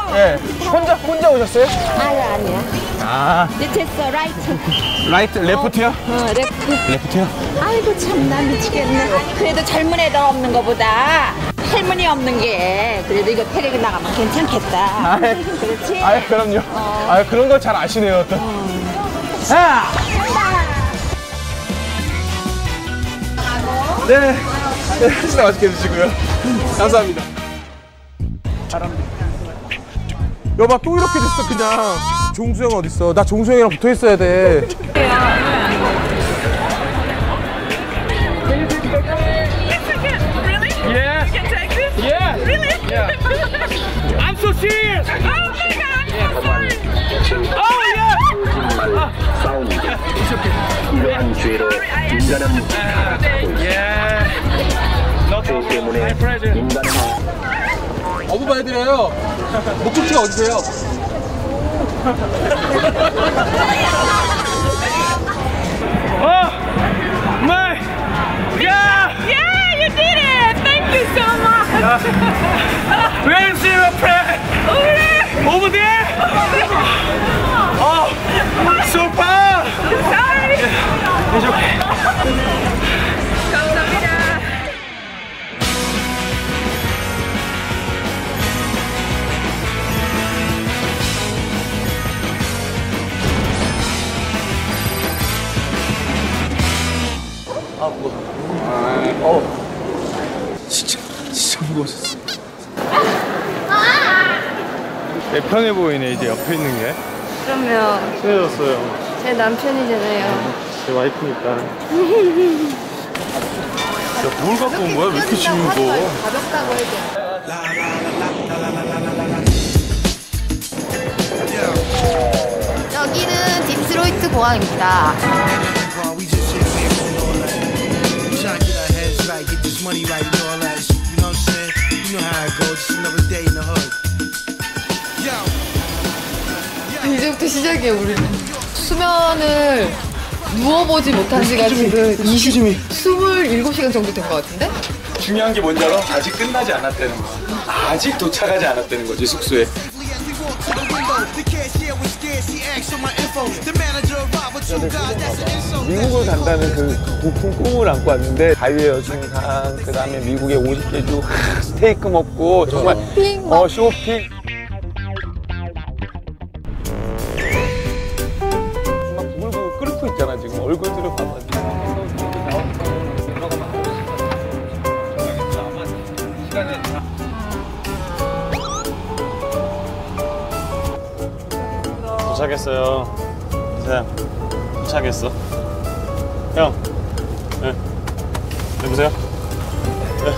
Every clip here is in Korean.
예. 혼자 오셨어요? 아니야. 아. 됐어, 라이트. 라이트, 레프트요? 레프트. 레프트요? 아이고, 참나 미치겠네. 그래도 젊은 애들 없는 거보다 할머니 없는 게 그래도 이거 데리고 나가면 괜찮겠다. 아이, 그렇지? 아이, 그럼요. 아, 그런 걸 잘 아시네요, 또. 자! 네. 식사 맛있게 드시고요. 감사합니다. 여봐, 또 이렇게 됐어, 그냥. 종수형 어딨어? 나 종수형이랑 붙어 있어야 돼. Yeah. You can take this? Yeah. Really? Yeah. I'm so serious. Oh my God, I'm so sorry. Oh yeah. It's okay. Yeah. No problem. My pleasure. 어부 봐드려요. 목적지가 어디세요? Oh my God. Yeah, you did it! Thank you so much! Where is your friend? Over there? Oh, so far. Sorry! It's okay. 감사합니다. 진짜 무거웠었어. 내 편해 보이네, 이제 옆에 있는 게. 그러면 친해졌어요. 제 남편이잖아요. 제 와이프니까. 야, 뭘 갖고 온 거야? 왜 이렇게 지금 무거워? 가볍다고 해도. 여기는 디트로이트 공항입니다. 이제부터 시작이에요, 우리는. 수면을 누워보지 못한 지가 지금 27시간 정도 된 것 같은데? 중요한 게 뭔지 알아? 아직 끝나지 않았다는 거. 아직 도착하지 않았다는 거지, 숙소에. 미국을 간다는 그 부푼 꿈을 안고 왔는데 자유의 여신상, 그 다음에 미국의 50개 주 스테이크 먹고 정말 쇼핑 막. 쇼핑. 막 부글부글 끓고 있잖아 지금 얼굴들을 봐봐. 도착했어요. 이사장, 도착했어. 형, 네. 여보세요? 네.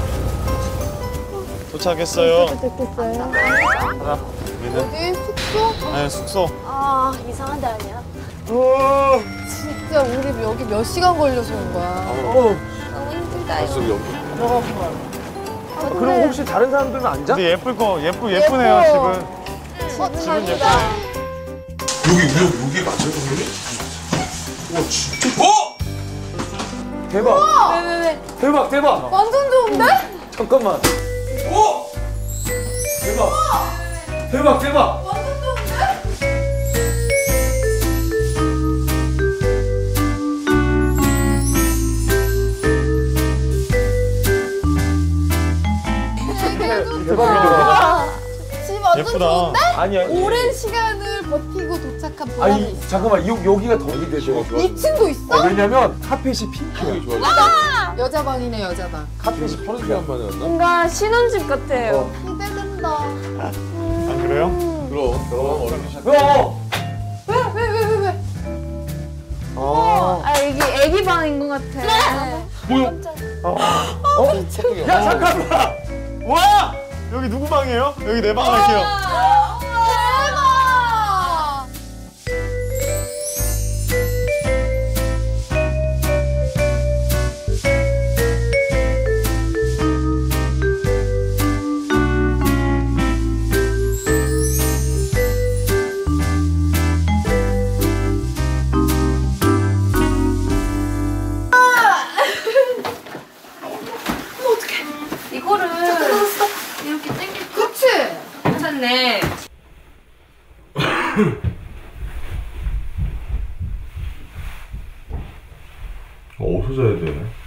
도착했어요. 됐어요. 하나, 여기는? 여기 숙소? 네, 숙소. 아, 이상한 데 아니야? 오! 진짜 우리 여기 몇 시간 걸려서 온 거야. 너무 힘들다, 이거. 그럼 혹시 다른 사람들은 안 자? 근데 예쁘네요, 집은. 집은 예쁘네. 여기 맞아요, 형님? 와, 진짜. 어! 대박! 왜? 대박! 완전 좋은데? 잠깐만. 오! 대박! 완전 좋은데? 대박이다. 집 완전 예쁘다. 좋은데? 아니야. 오랜 시간을 버티고 도착한 보람이 아니, 있어. 잠깐만. 여기가 더 기대돼. 2층도 있어? 왜냐면 카펫이 핑크야. 여자 방이네, 여자 방. 카펫이 파란색 만이었나? 뭔가 신혼집 같아요. 기대된다. 안 그래요? 그럼. 왜? 아. 애기 방인 것 같아. 뭐야? 야, 잠깐만! 와! 여기 누구 방이에요? 여기 내 방 할게요. 대박! 이거를 이렇게 당길 그치? 괜찮네. 어디서 자야 돼?